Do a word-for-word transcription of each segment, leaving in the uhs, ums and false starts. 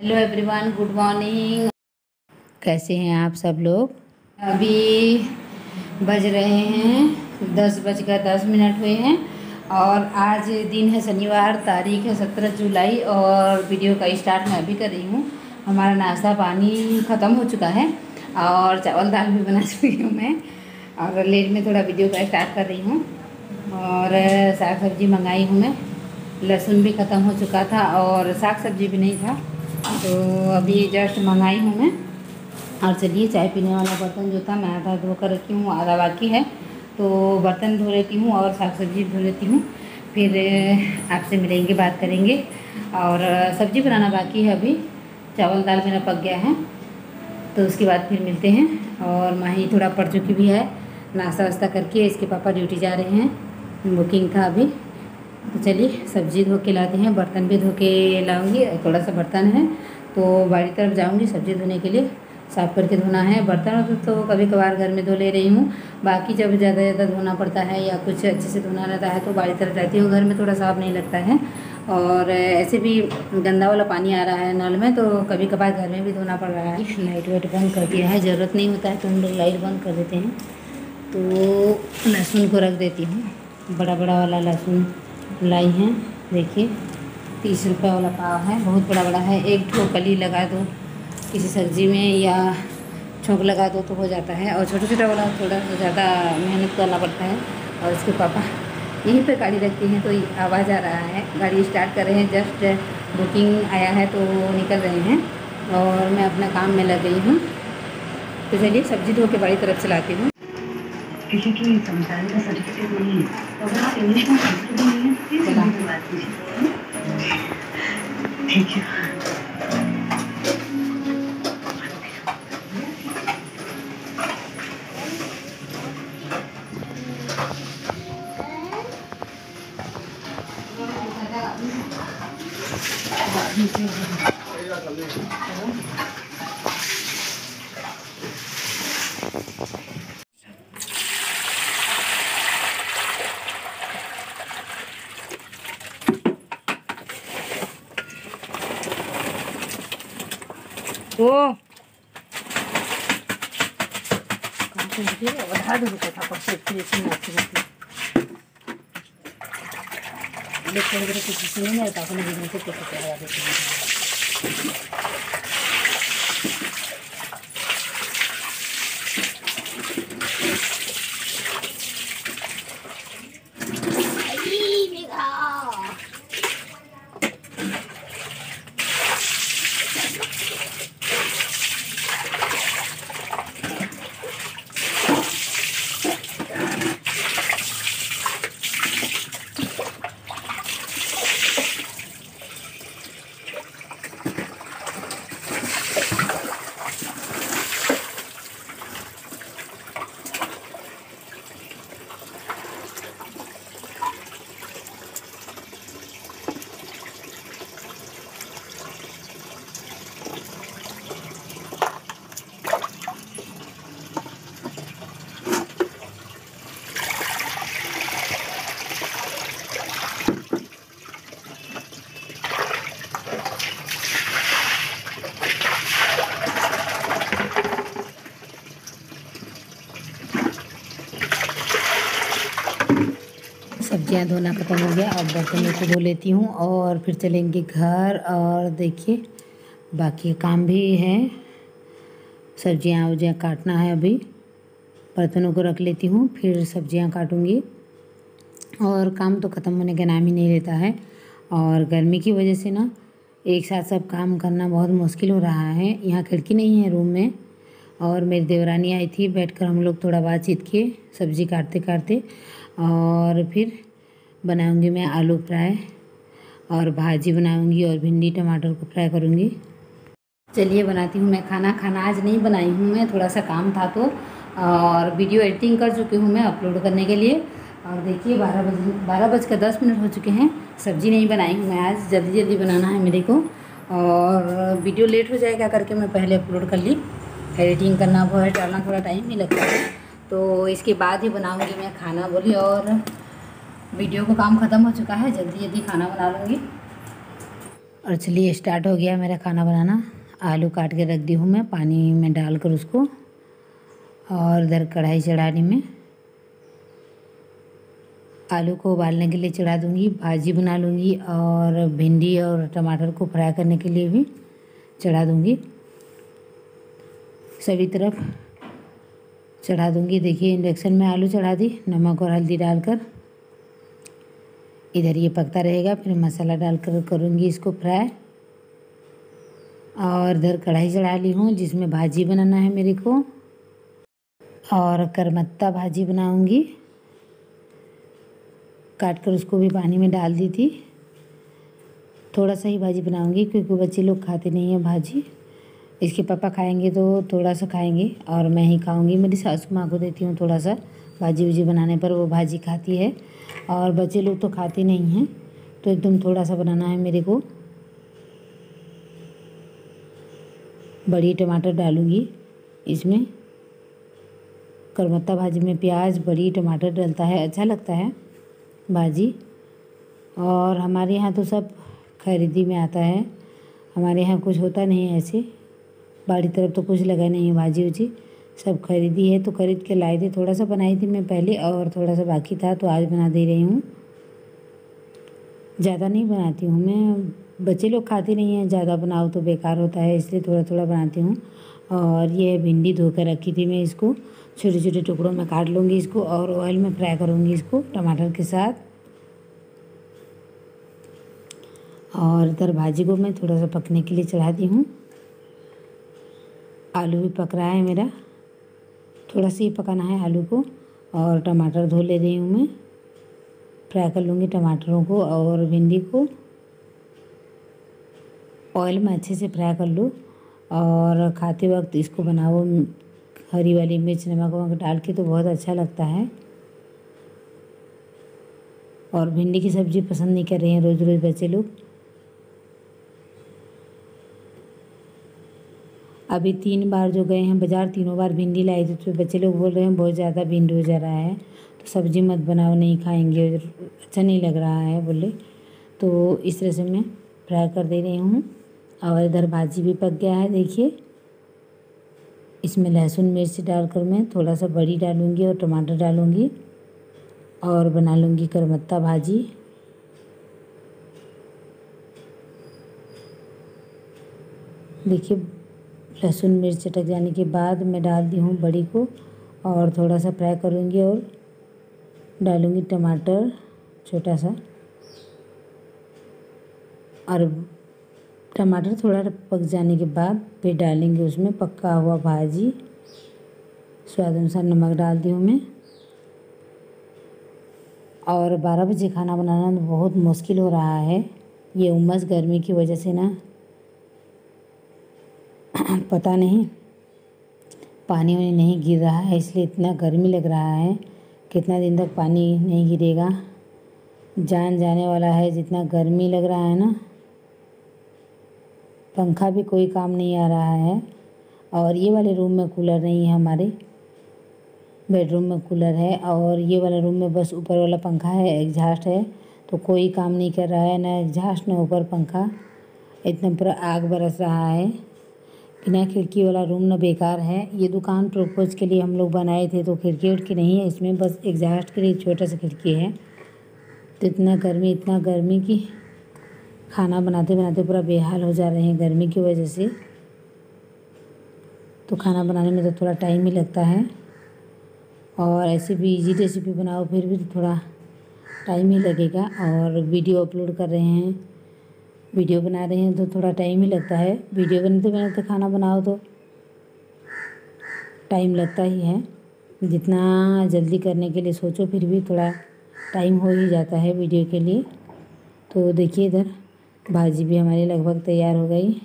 Hello everyone, good morning. कैसे हैं आप सब लोग। अभी बज रहे हैं दस बजकर दस मिनट हुए हैं और आज दिन है शनिवार, तारीख है सत्रह जुलाई और वीडियो का स्टार्ट मैं अभी कर रही हूँ। हमारा नाश्ता पानी ख़त्म हो चुका है और चावल दाल भी बना चुकी हूँ मैं और लेट में थोड़ा वीडियो का स्टार्ट कर रही हूँ। और साग सब्जी मंगाई हूँ मैं, लहसुन भी ख़त्म हो चुका था और साग सब्जी भी नहीं था, तो अभी जस्ट मंगाई हूँ मैं। और चलिए, चाय पीने वाला बर्तन जो था मैं आधा धो कर रखी हूँ, आधा बाकी है, तो बर्तन धो लेती हूँ और साग सब्जी धो लेती हूँ, फिर आपसे मिलेंगे, बात करेंगे। और सब्जी बनाना बाकी है, अभी चावल दाल मेरा पक गया है, तो उसके बाद फिर मिलते हैं। और माही थोड़ा पड़ चुकी भी है, नाश्ता वास्ता करके इसके पापा ड्यूटी जा रहे हैं, बुकिंग था अभी। तो चलिए सब्जी धो के लाते हैं, बर्तन भी धो के लाऊंगी, थोड़ा सा बर्तन है तो बाड़ी तरफ जाऊंगी सब्जी धोने के लिए, साफ़ करके धोना है। बर्तन तो कभी कभार घर में धो ले रही हूँ, बाकी जब ज़्यादा ज़्यादा धोना पड़ता है या कुछ अच्छे से धोना रहता है तो बाड़ी तरफ जाती हूँ। घर में थोड़ा साफ नहीं लगता है और ऐसे भी गंदा वाला पानी आ रहा है नल में, तो कभी कभार घर में भी धोना पड़ रहा है। लाइट वाइट बंद कर दिया है, ज़रूरत नहीं होता है तो हम लोग लाइट बंद कर देते हैं। तो लहसुन को रख देती हूँ, बड़ा बड़ा वाला लहसुन लाई हैं, देखिए तीस रुपये वाला पाव है, बहुत बड़ा बड़ा है। एक ठो कली लगा दो किसी सब्ज़ी में या छोंक लगा दो तो हो जाता है, और छोटा छोटा वाला थोड़ा ज़्यादा मेहनत करना पड़ता है। और इसके पापा यहीं पे गाड़ी रखती हैं तो आवाज़ आ रहा है, गाड़ी स्टार्ट कर रहे हैं, जस्ट बुकिंग आया है तो निकल रहे हैं और मैं अपना काम में लग गई हूँ। तो चलिए सब्ज़ी धो के बड़ी तरफ चलाती हूँ। किसी की समझदारी का सर्टिफिकेट नहीं है, तो अगर आप इंग्लिश में कंफर्टेबल नहीं है प्लीज हिंदी में बात कीजिए। ठीक है। तो बढ़ा दो रुपये था परसों कुछ नहीं रहता, अपने बिजनेस से कैसे लगा देते हैं। सब्जियां धोना ख़त्म हो गया, अब बर्तनों को धो लेती हूँ और फिर चलेंगे घर। और देखिए बाकी काम भी है, सब्जियां वब्जियाँ काटना है, अभी बर्तनों को रख लेती हूँ फिर सब्जियां काटूँगी। और काम तो ख़त्म होने का नाम ही नहीं लेता है, और गर्मी की वजह से ना एक साथ सब काम करना बहुत मुश्किल हो रहा है। यहाँ खिड़की नहीं है रूम में, और मेरी देवरानी आई थी, बैठकर हम लोग थोड़ा बातचीत किए सब्ज़ी काटते काटते। और फिर बनाऊंगी मैं आलू फ्राई और भाजी बनाऊंगी और भिंडी टमाटर को फ्राई करूंगी। चलिए बनाती हूँ मैं खाना। खाना आज नहीं बनाई हूँ मैं, थोड़ा सा काम था तो, और वीडियो एडिटिंग कर चुकी हूँ मैं अपलोड करने के लिए। और देखिए बारह बज बारह बज कर दस मिनट हो चुके हैं, सब्ज़ी नहीं बनाई हूँ मैं आज, जल्दी जल्दी बनाना है मेरे को और वीडियो लेट हो जाएगा करके मैं पहले अपलोड कर ली। एडिटिंग करना, वॉइस डालना थोड़ा टाइम ही लगता है, तो इसके बाद ही बनाऊँगी मैं खाना बोली। और वीडियो का काम ख़त्म हो चुका है, जल्दी जल्दी खाना बना लूँगी। और चलिए स्टार्ट हो गया मेरा खाना बनाना। आलू काट के रख दी हूँ मैं पानी में डालकर उसको, और इधर कढ़ाई चढ़ा दी मैं। आलू को उबालने के लिए चढ़ा दूँगी, भाजी बना लूँगी और भिंडी और टमाटर को फ्राई करने के लिए भी चढ़ा दूँगी। सभी तरफ चढ़ा दूँगी। देखिए इंडक्शन में आलू चढ़ा दी, नमक और हल्दी डालकर। इधर ये पकता रहेगा, फिर मसाला डालकर करूँगी इसको फ्राई। और इधर कढ़ाई चढ़ा ली हूँ जिसमें भाजी बनाना है मेरे को, और करमत्ता भाजी बनाऊँगी। काट कर उसको भी पानी में डाल दी थी। थोड़ा सा ही भाजी बनाऊँगी क्योंकि बच्चे लोग खाते नहीं हैं भाजी। इसके पापा खाएंगे तो थोड़ा सा खाएंगे और मैं ही खाऊंगी। मेरी सासू माँ को देती हूँ थोड़ा सा, भाजी वूजी बनाने पर वो भाजी खाती है, और बच्चे लोग तो खाते नहीं हैं, तो एकदम थोड़ा सा बनाना है मेरे को। बड़ी टमाटर डालूँगी इसमें। करमत्ता भाजी में प्याज बड़ी टमाटर डलता है, अच्छा लगता है भाजी। और हमारे यहाँ तो सब खरीदी में आता है, हमारे यहाँ कुछ होता नहीं है ऐसे। बाड़ी तरफ तो कुछ लगा नहीं है भाजी वजी, सब खरीदी है। तो खरीद के लाए थे, थोड़ा सा बनाई थी मैं पहले और थोड़ा सा बाकी था, तो आज बना दे रही हूँ। ज़्यादा नहीं बनाती हूँ मैं, बच्चे लोग खाते नहीं हैं, ज़्यादा बनाओ तो बेकार होता है, इसलिए थोड़ा थोड़ा बनाती हूँ। और ये भिंडी धो कर रखी थी मैं, इसको छोटे छोटे टुकड़ों में काट लूँगी इसको, और ऑयल में फ्राई करूँगी इसको टमाटर के साथ। और इधर भाजी को मैं थोड़ा सा पकने के लिए चढ़ा दी हूँ। आलू भी पक रहा है मेरा, थोड़ा सा ही पकाना है आलू को। और टमाटर धो ले रही हूँ मैं, फ्राई कर लूँगी टमाटरों को और भिंडी को। ऑयल में अच्छे से फ्राई कर लो, और खाते वक्त इसको बनाओ हरी वाली मिर्च नमक वमक डाल के, तो बहुत अच्छा लगता है। और भिंडी की सब्ज़ी पसंद नहीं कर रहे हैं रोज़ रोज़ बच्चे लोग। अभी तीन बार जो गए हैं बाज़ार, तीनों बार भिंडी लाई थी, तो बच्चे लोग बोल रहे हैं बहुत ज़्यादा भिंडी हो जा रहा है, तो सब्ज़ी मत बनाओ, नहीं खाएंगे, अच्छा नहीं लग रहा है बोले। तो इस तरह से मैं फ्राई कर दे रही हूँ। और इधर भाजी भी पक गया है, देखिए। इसमें लहसुन मिर्च डालकर मैं थोड़ा सा बड़ी डालूँगी और टमाटर डालूँगी, और बना लूँगी करमत्ता भाजी। देखिए लहसुन मिर्च चटक जाने के बाद मैं डाल दी हूँ बड़ी को, और थोड़ा सा फ्राई करूँगी, और डालूँगी टमाटर छोटा सा। और टमाटर थोड़ा पक जाने के बाद फिर डालेंगे उसमें पका हुआ भाजी। स्वाद अनुसार नमक डाल दी हूँ मैं। और बारह बजे खाना बनाना बहुत मुश्किल हो रहा है, ये उमस गर्मी की वजह से ना, पता नहीं पानी वानी नहीं गिर रहा है, इसलिए इतना गर्मी लग रहा है। कितना दिन तक पानी नहीं गिरेगा, जान जाने वाला है, जितना गर्मी लग रहा है ना। पंखा भी कोई काम नहीं आ रहा है। और ये वाले रूम में कूलर नहीं है, हमारे बेडरूम में कूलर है, और ये वाला रूम में बस ऊपर वाला पंखा है, एग्जॉस्ट है, तो कोई काम नहीं कर रहा है, ना एग्जॉस्ट ना ऊपर पंखा। इतना पूरा आग बरस रहा है। बिना खिड़की वाला रूम ना बेकार है। ये दुकान प्रोपोज के लिए हम लोग बनाए थे, तो खिड़की उड़की नहीं है इसमें, बस एग्जॉस्ट के लिए छोटा सा खिड़की है। तो इतना गर्मी इतना गर्मी की खाना बनाते बनाते पूरा बेहाल हो जा रहे हैं गर्मी की वजह से। तो खाना बनाने में तो थोड़ा टाइम ही लगता है, और ऐसे भी इजी रेसिपी बनाओ फिर भी थोड़ा टाइम ही लगेगा। और वीडियो अपलोड कर रहे हैं, वीडियो बना रहे हैं, तो थोड़ा टाइम ही लगता है। वीडियो बनाते बनाते खाना बनाओ तो टाइम लगता ही है। जितना जल्दी करने के लिए सोचो फिर भी थोड़ा टाइम हो ही जाता है वीडियो के लिए। तो देखिए इधर भाजी भी हमारी लगभग तैयार हो गई,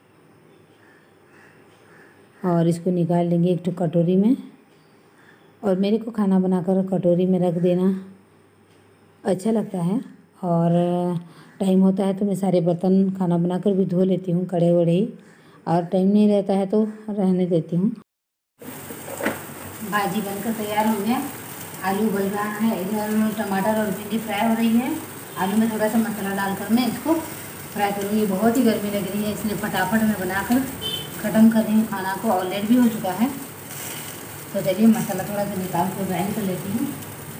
और इसको निकाल लेंगे एक तो कटोरी में। और मेरे को खाना बनाकर कटोरी में रख देना अच्छा लगता है, और टाइम होता है तो मैं सारे बर्तन खाना बनाकर भी धो लेती हूँ, कड़े वड़े ही। और टाइम नहीं रहता है तो रहने देती हूँ। भाजी बनकर तैयार हो गया, आलू उबल रहा है, इधर टमाटर और भिंडी फ्राई हो रही है। आलू में थोड़ा सा मसाला डालकर मैं इसको फ्राई करूँगी। बहुत ही गर्मी लग रही है, इसलिए फटाफट मैं बनाकर ख़त्म कर रही हूँ खाना को, और लेट भी हो चुका है। तो चलिए मसाला थोड़ा सा निकाल कर ग्राइंड कर लेती हूँ।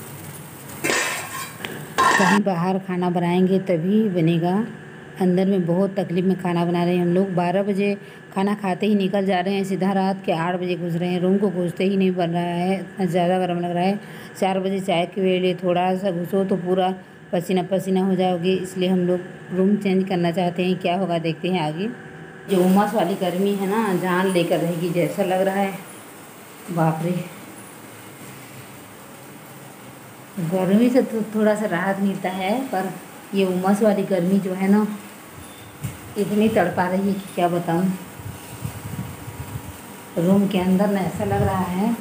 कहीं बाहर खाना बनाएंगे तभी बनेगा, अंदर में बहुत तकलीफ़ में खाना बना रहे हैं हम लोग। बारह बजे खाना खाते ही निकल जा रहे हैं, सीधा रात के आठ बजे घुस रहे हैं। रूम को घुसते ही नहीं बन रहा है, इतना ज़्यादा गर्म लग रहा है। चार बजे चाय के वेले थोड़ा सा घुसो तो पूरा पसीना पसीना हो जाओगे, इसलिए हम लोग रूम चेंज करना चाहते हैं। क्या होगा देखते हैं आगे। जो उमस वाली गर्मी है ना, जान लेकर रहेगी जैसा लग रहा है। बाप रे, गर्मी से तो थोड़ा सा राहत मिलता है, पर ये उमस वाली गर्मी जो है ना, इतनी तड़पा रही है कि क्या बताऊँ। रूम के अंदर ना ऐसा लग रहा है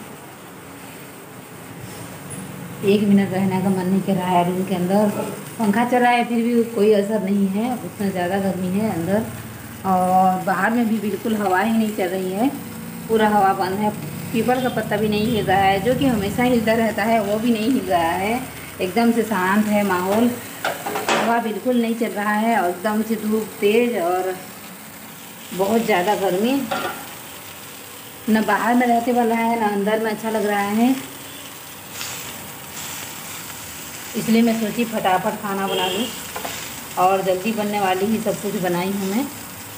एक मिनट रहने का मन नहीं कर रहा है। रूम के अंदर पंखा चल रहा है फिर भी कोई असर नहीं है, उतना ज़्यादा गर्मी है अंदर। और बाहर में भी बिल्कुल हवा ही नहीं चल रही है, पूरा हवा बंद है। पीपल का पत्ता भी नहीं हिल रहा है, जो कि हमेशा हिलता रहता है, वो भी नहीं हिल रहा है। एकदम से शांत है माहौल, हवा बिल्कुल नहीं चल रहा है, और एकदम से धूप तेज़ और बहुत ज़्यादा गर्मी। न बाहर में रहते वाला है, न अंदर में अच्छा लग रहा है। इसलिए मैं सोची फटाफट खाना बना लूँ, और जल्दी बनने वाली ही सब कुछ बनाई हूँ मैं।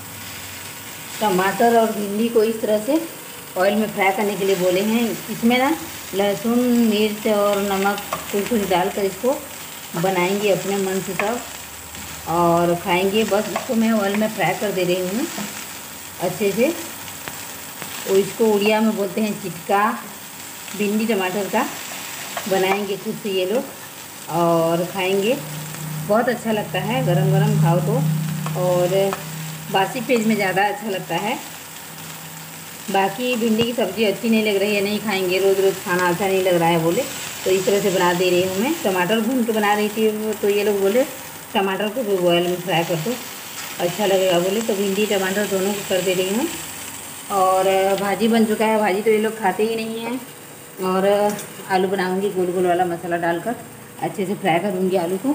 टमाटर और भिंडी को इस तरह से ऑयल में फ्राई करने के लिए बोले हैं। इसमें ना लहसुन मिर्च और नमक कुछ कुछ डालकर इसको बनाएंगे अपने मन से सब, और खाएंगे। बस इसको मैं ऑयल में फ्राई कर दे रही हूँ अच्छे से। और इसको उड़िया में बोलते हैं चिटका। भिंडी टमाटर का बनाएंगे खुद से ये लोग, और खाएंगे। बहुत अच्छा लगता है गरम गरम खाओ तो, और बासी पेज में ज़्यादा अच्छा लगता है। बाकी भिंडी की सब्ज़ी अच्छी नहीं लग रही है, नहीं खाएंगे, रोज़ रोज़ खाना अच्छा नहीं लग रहा है बोले, तो इस तरह से बना दे रही हूँ मैं। टमाटर भून के बना रही थी, तो ये लोग बोले टमाटर को भी ऑयल में फ्राई कर दो, अच्छा लगेगा बोले, तो भिंडी टमाटर दोनों को कर दे रही हूँ। और भाजी बन चुका है, भाजी तो ये लोग खाते ही नहीं हैं। और आलू बनाऊँगी गोल गोल वाला मसाला डालकर, अच्छे से फ्राई करूँगी आलू को।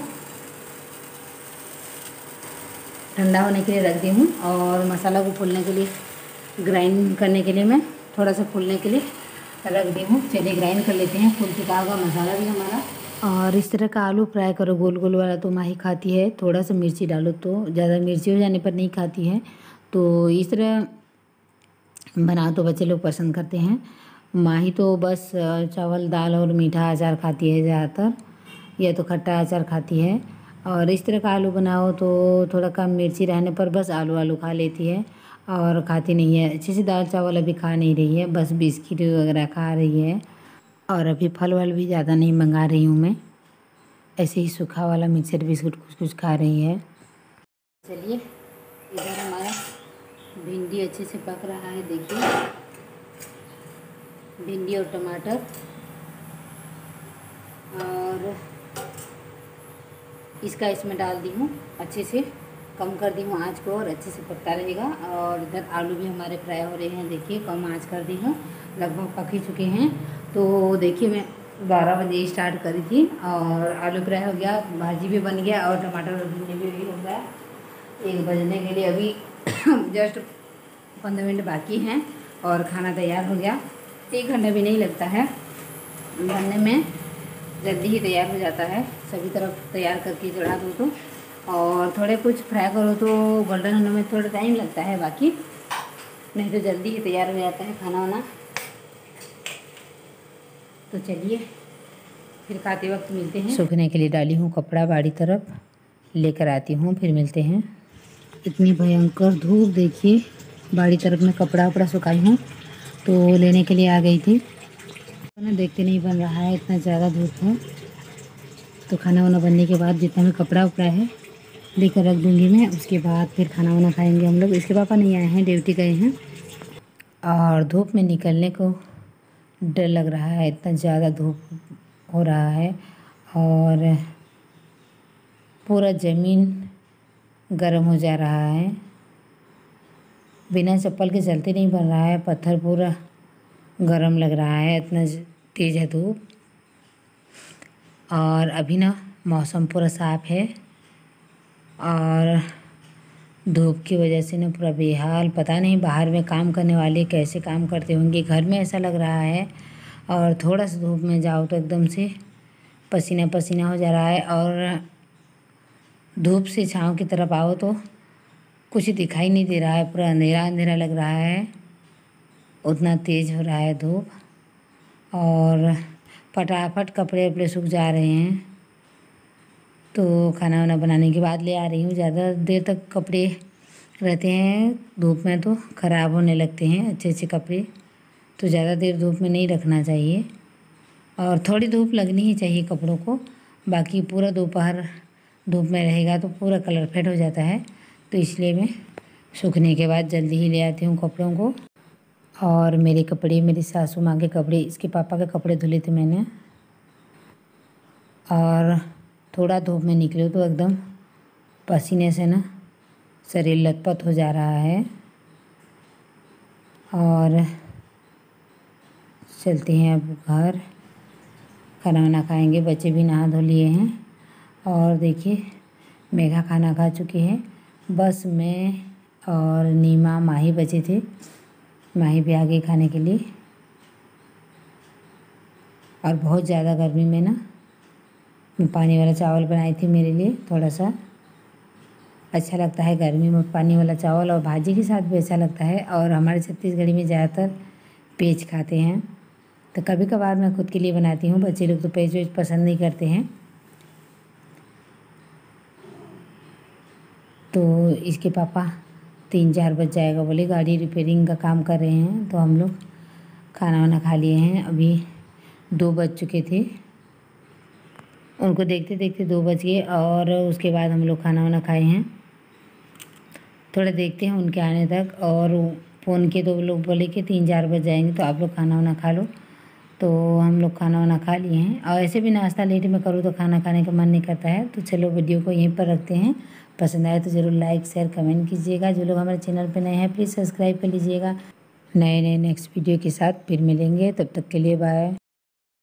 ठंडा होने के लिए रख दी हूँ, और मसाला को फूलने के लिए, ग्राइंड करने के लिए मैं थोड़ा सा फूलने के लिए रख दी हूँ। चलिए ग्राइंड कर लेते हैं, फूल चुका होगा मसाला भी हमारा। और इस तरह का आलू फ्राई करो गोल गोल वाला, तो माही खाती है। थोड़ा सा मिर्ची डालो, तो ज़्यादा मिर्ची हो जाने पर नहीं खाती है। तो इस तरह बनाओ तो बच्चे लोग पसंद करते हैं। माही तो बस चावल दाल और मीठा अचार खाती है ज़्यादातर, या तो खट्टा अचार खाती है। और इस तरह का आलू बनाओ तो थोड़ा कम मिर्ची रहने पर बस आलू आलू खा लेती है, और खाती नहीं है अच्छे से। दाल चावल अभी खा नहीं रही है, बस बिस्किट वगैरह खा रही है। और अभी फल वल भी ज़्यादा नहीं मंगा रही हूँ मैं, ऐसे ही सूखा वाला मिक्सर बिस्कुट कुछ कुछ खा रही है। चलिए इधर हमारा भिंडी अच्छे से पक रहा है, देखिए भिंडी और टमाटर। और इसका इसमें डाल दी हूँ, अच्छे से कम कर दी हूँ आँच को, और अच्छे से पकता रहेगा। और इधर आलू भी हमारे फ्राई हो रहे हैं, देखिए कम आँच कर दी हूँ, लगभग पक ही चुके हैं। तो देखिए मैं बारह बजे स्टार्ट करी थी, और आलू फ्राई हो गया, भाजी भी बन गया, और टमाटर और भिंडी भी हो गया। एक बजने के लिए अभी जस्ट पंद्रह मिनट बाकी हैं, और खाना तैयार हो गया। एक घंटा भी नहीं लगता है बनने में, जल्दी ही तैयार हो जाता है। सभी तरफ तैयार करके चढ़ा दो तो, और थोड़े कुछ फ्राई करो तो गोल्डन होने में थोड़ा टाइम लगता है, बाकी नहीं तो जल्दी ही तैयार हो जाता है खाना वाना। तो चलिए फिर खाते वक्त मिलते हैं। सूखने के लिए डाली हूँ कपड़ा, बाड़ी तरफ लेकर आती हूँ, फिर मिलते हैं। इतनी भयंकर धूप देखिए, बाड़ी तरफ में कपड़ा वपड़ा सुखाई हूँ तो लेने के लिए आ गई थी। खाना देखते नहीं बन रहा है, इतना ज़्यादा धूप है। तो खाना वाना बनने के बाद जितना भी कपड़ा उपड़ा है लेकर रख दूँगी मैं, उसके बाद फिर खाना वाना खाएंगे हम लोग। इसके पापा नहीं आए हैं, ड्यूटी गए हैं, और धूप में निकलने को डर लग रहा है, इतना ज़्यादा धूप हो रहा है। और पूरा ज़मीन गर्म हो जा रहा है, बिना चप्पल के चलते नहीं बन रहा है, पत्थर पूरा गर्म लग रहा है, इतना तेज़ है धूप। और अभी ना मौसम पूरा साफ़ है, और धूप की वजह से ना पूरा बेहाल, पता नहीं बाहर में काम करने वाले कैसे काम करते होंगे। घर में ऐसा लग रहा है, और थोड़ा सा धूप में जाओ तो एकदम से पसीना पसीना हो जा रहा है, और धूप से छाँव की तरफ आओ तो कुछ दिखाई नहीं दे रहा है, पूरा अंधेरा अंधेरा लग रहा है, उतना तेज़ हो रहा है धूप। और फटाफट कपड़े वपड़े सूख जा रहे हैं, तो खाना वाना बनाने के बाद ले आ रही हूँ। ज़्यादा देर तक कपड़े रहते हैं धूप में तो ख़राब होने लगते हैं, अच्छे अच्छे कपड़े तो ज़्यादा देर धूप में नहीं रखना चाहिए, और थोड़ी धूप लगनी ही चाहिए कपड़ों को। बाकी पूरा दोपहर धूप में रहेगा तो पूरा कलर फेड हो जाता है, तो इसलिए मैं सूखने के बाद जल्दी ही ले आती हूँ कपड़ों को। और मेरे कपड़े, मेरी सासू माँ के कपड़े, इसके पापा के कपड़े धुले थे मैंने, और थोड़ा धूप में निकले तो एकदम पसीने से ना शरीर लथपथ हो जा रहा है। और चलते हैं अब घर, खाना वाना खाएंगे। बच्चे भी नहा धो लिए हैं, और देखिए मेघा खाना खा चुकी है। बस मैं और नीमा माही बचे थे, माही भी आ गई खाने के लिए। और बहुत ज़्यादा गर्मी में ना मैं पानी वाला चावल बनाई थी मेरे लिए, थोड़ा सा अच्छा लगता है गर्मी में पानी वाला चावल, और भाजी के साथ भी अच्छा लगता है। और हमारे छत्तीसगढ़ी में ज़्यादातर पेज खाते हैं, तो कभी कभार मैं खुद के लिए बनाती हूँ। बच्चे लोग तो पेज वेज पसंद नहीं करते हैं। तो इसके पापा तीन चार बज जाएगा बोले, गाड़ी रिपेयरिंग का काम कर रहे हैं, तो हम लोग खाना वाना खा लिए हैं। अभी दो बज चुके थे, उनको देखते देखते दो बज गए, और उसके बाद हम लोग खाना वाना खाए हैं। थोड़ा देखते हैं उनके आने तक, और फ़ोन के दो लोग बोले कि तीन चार बज जाएंगे तो आप लोग खाना वाना खा लो, तो हम लोग खाना वाना खा लिए हैं। और ऐसे भी नाश्ता लेट में करूँ तो खाना खाने का मन नहीं करता है। तो चलो वीडियो को यहीं पर रखते हैं, पसंद आए तो ज़रूर लाइक शेयर कमेंट कीजिएगा। जो लोग हमारे चैनल पर नए हैं प्लीज़ सब्सक्राइब कर लीजिएगा। नए नए नेक्स्ट वीडियो के साथ फिर मिलेंगे, तब तक के लिए बाय।